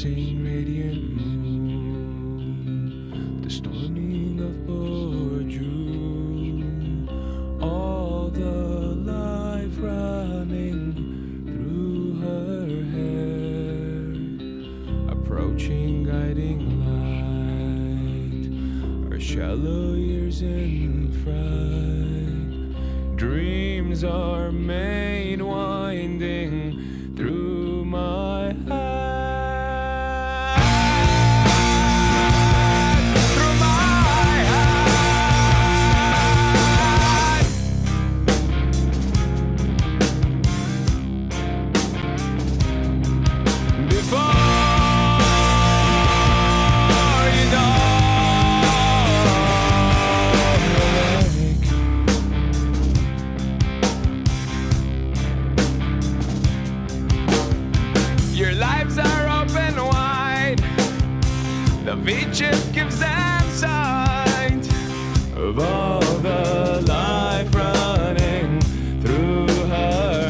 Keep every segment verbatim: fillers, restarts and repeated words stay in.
dancing radiant moon, the storming of poor June, all the life running through her hair, approaching guiding light, her shallow years in fright, dreams are made winding through my heart. The V-chip gives them sight of all the life running through her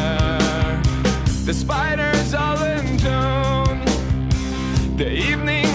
hair. The spiders all in tune, the evening